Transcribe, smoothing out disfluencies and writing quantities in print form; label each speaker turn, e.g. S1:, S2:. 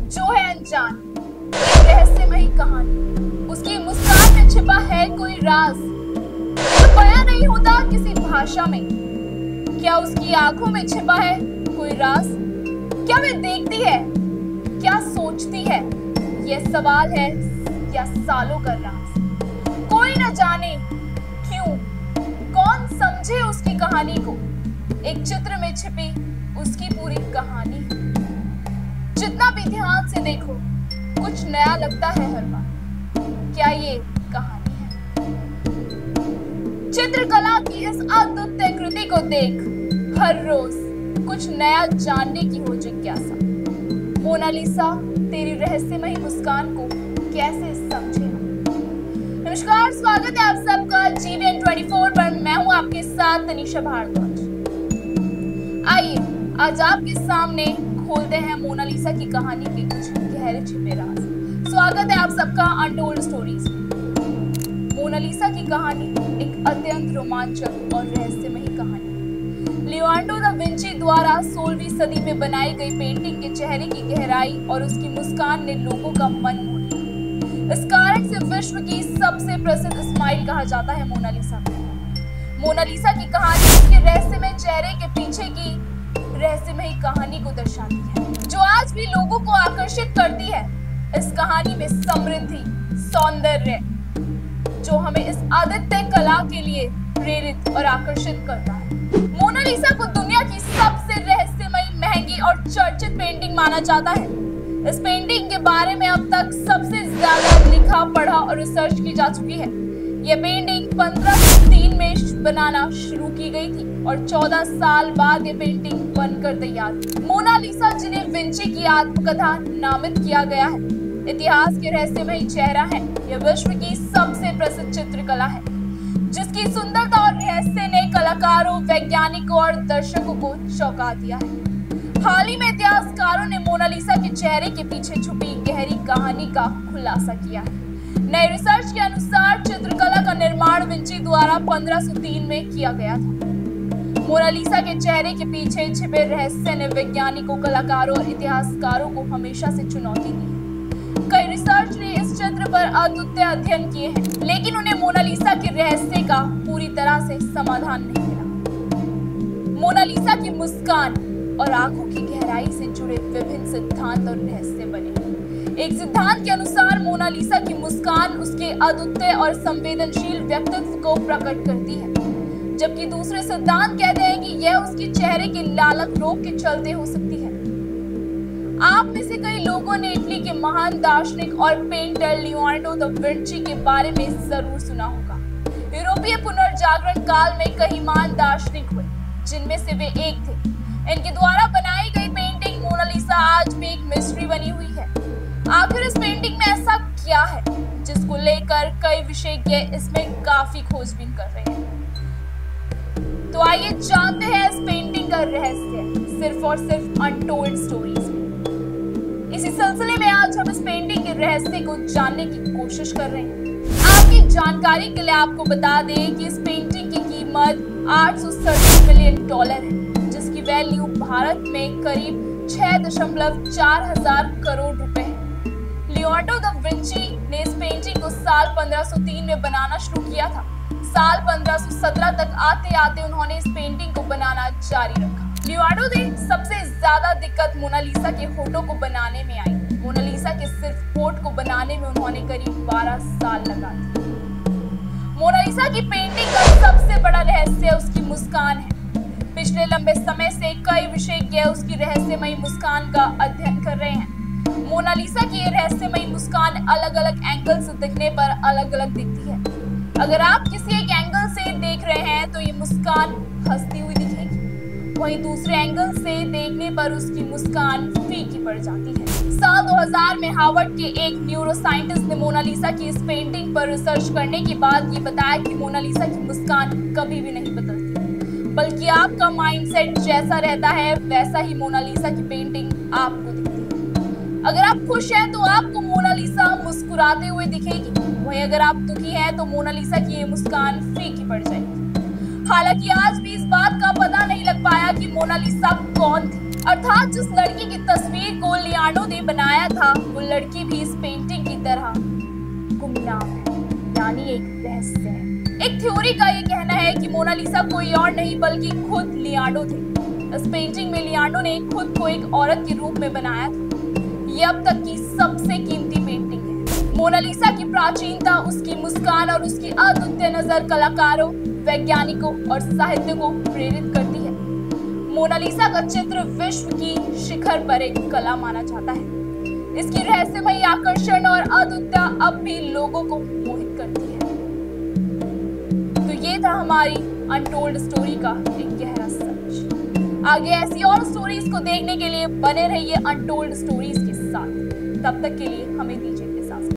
S1: जो है अनजान, एक रहस्यमयी कहानी। उसकी मुस्कान में छिपा है कोई राज जो बयां नहीं होता किसी भाषा में। क्या उसकी आंखों में छिपा है कोई राज? क्या वे देखती है, क्या सोचती है? यह सवाल है या सालों का राज। कोई न जाने क्यों, कौन समझे उसकी कहानी को। एक चित्र में छिपी उसकी पूरी कहानी। जितना भी ध्यान से देखो, कुछ नया लगता है हर बार। क्या ये कहानी है? चित्रकला की इस अद्भुत कृति को देख हर रोज कुछ नया जानने की हो जिज्ञासा। मोनालिसा तेरी रहस्यमयी मुस्कान को कैसे समझे हम? नमस्कार, स्वागत है आप सबका GVN 24 पर। मैं हूं आपके साथ तनिषा भारद्वाज। आइए आज आपके सामने खोलते हैं मोनालिसा की कहानी के कुछ गहरे छिपे राज। स्वागत है आप सबका अनटोल्ड स्टोरीज में। मोनालिसा की कहानी एक अत्यंत रोमांचक और रहस्यमयी कहानी। लियोनार्डो दा विंची द्वारा 16वीं सदी में बनाई गई पेंटिंग के चेहरे की गहराई और उसकी मुस्कान ने लोगों का मन मोह लिया। इस कारण से विश्व की सबसे प्रसिद्ध स्माइल कहा जाता है मोनालिसा को। मोनालिसा की कहानी उसके रहस्यमय चेहरे के पीछे की रहस्यमयी कहानी को दर्शाती है, जो आज भी लोगों को आकर्षित करती है। इस कहानी में समृद्धि, सौंदर्य जो हमें इस आदित्य कला के लिए प्रेरित और आकर्षित करता है। मोनालिसा को दुनिया की सबसे रहस्यमयी, महंगी और चर्चित पेंटिंग माना जाता है। इस पेंटिंग के बारे में अब तक सबसे ज्यादा लिखा, पढ़ा और रिसर्च की जा चुकी है। यह पेंटिंग 1503 में बनाना शुरू की गई थी और 14 साल बाद यह पेंटिंग बनकर तैयार हुई। मोनालिसा, जिन्हें विंची की आत्मकथा नामित किया गया है, इतिहास के रहस्यमयी चेहरा है। यह विश्व की सबसे प्रसिद्ध चित्रकला है, जिसकी सुंदरता और रहस्य ने कलाकारों, वैज्ञानिकों और दर्शकों को चौंका दिया है। हाल ही में इतिहासकारों ने मोनालिसा के चेहरे के पीछे छुपी गहरी कहानी का खुलासा किया है। नए रिसर्च के अनुसार चित्रकला का निर्माण विंची द्वारा 1503 में किया गया था। मोनालिसा के चेहरे के पीछे छिपे रहस्य ने वैज्ञानिकों, कलाकारों और इतिहासकारों को हमेशा से चुनौती दी है। कई रिसर्च ने इस चित्र पर अद्वितीय अध्ययन किए हैं, लेकिन उन्हें मोनालिसा के रहस्य का पूरी तरह से समाधान नहीं मिला। मोनालिसा की मुस्कान और आंखों की गहराई से जुड़े विभिन्न सिद्धांत और रहस्य बने। एक सिद्धांत के अनुसार मोनालिसा की मुस्कान उसके अद्वितीय और संवेदनशील व्यक्तित्व को प्रकट करती है, जबकि दूसरे सिद्धांत कहते हैं कि यह उसके चेहरे के लालक रोग के चलते हो सकती है। आप में से कई लोगों ने इटली के महान दार्शनिक और पेंटर लियोनार्डो दा विंची के बारे में जरूर सुना होगा। यूरोपीय पुनर्जागरण काल में कई महान दार्शनिक हुए, जिनमें से वे एक थे। इनके द्वारा बनाई गई पेंटिंग मोनालिसा आज भी एक मिस्ट्री बनी हुई है। आखिर इस पेंटिंग में ऐसा क्या है जिसको लेकर कई विशेषज्ञ इसमें काफी खोजबीन कर रहे हैं? तो आइए जानते हैं इस पेंटिंग का रहस्य, सिर्फ और सिर्फ अनटोल्ड स्टोरीज में। इसी सिलसिले में आज हम इस पेंटिंग के रहस्य को जानने की कोशिश कर रहे हैं। आपकी जानकारी के लिए आपको बता दें कि इस पेंटिंग की कीमत $830 मिलियन है, जिसकी वैल्यू भारत में करीब 6.4 हजार करोड़ रुपए है। लियोनार्डो दा विंची ने इस पेंटिंग को साल 1503 में बनाना शुरू किया था। साल 1517 तक आते आते उन्होंने इस पेंटिंग को बनाना जारी रखा। लियोनार्डो ने सबसे ज्यादा दिक्कत मोनालिसा के होठों को बनाने में आई। मोनालिसा के सिर्फ होठ को बनाने में उन्होंने करीब 12 साल लगा दिए। मोनालिसा की पेंटिंग का सबसे बड़ा रहस्य उसकी मुस्कान है। पिछले लंबे समय से कई विशेषज्ञ उसकी रहस्यमयी मुस्कान का अध्ययन कर रहे हैं। मोनालिसा की ये रहस्यमयी मुस्कान अलग अलग एंगल से दिखने पर अलग अलग दिखती है। अगर आप किसी एक एंगल से देख रहे हैं तो ये मुस्कान हंसती हुई दिखेगी, वहीं दूसरे एंगल से देखने पर उसकी मुस्कान फीकी पड़ जाती है। साल 2000 में हार्वर्ड के एक न्यूरोसाइंटिस्ट ने मोनालिसा की इस पेंटिंग पर रिसर्च करने के बाद ये बताया कि मोनालिसा की मुस्कान कभी भी नहीं बदलती, बल्कि आपका माइंडसेट जैसा रहता है वैसा ही मोनालिसा की पेंटिंग आपको दिखती है। अगर आप खुश हैं तो आपको मोनालिसा मुस्कुराते हुए दिखेगी, वहीं अगर आप दुखी हैं तो मोनालिसा की ये मुस्कान फीकी पड़ जाएगी। हालांकि आज भी इस बात का पता नहीं लग पाया कि मोनालिसा कौन थी। अर्थात जिस लड़की की तस्वीर को लियोनार्डो ने बनाया था वो लड़की भी इस पेंटिंग की तरह गुमनाम है, यानी एक रहस्य है। एक थ्योरी का ये कहना है कि मोनालिसा कोई और नहीं बल्कि खुद लियोनार्डो थे। इस पेंटिंग में लियोनार्डो ने खुद को एक औरत के रूप में बनाया था। ये अब तक की सबसे कीमती पेंटिंग है। मोनालिसा की प्राचीनता, उसकी मुस्कान और उसकी अद्वितीय नजर कलाकारों, वैज्ञानिकों और साहित्य को प्रेरित करती है। मोनालिसा का चित्र विश्व की शिखर पर एक कला माना जाता है। इसकी रहस्यमयी आकर्षण और अद्वितीयता अब भी लोगों को मोहित करती है। तो ये था हमारी अनटोल्ड स्टोरी का एक गहरा सच। आगे ऐसी और स्टोरीज को देखने के लिए बने रहिए अनटोल्ड स्टोरीज के साथ। तब तक के लिए हमें दीजिए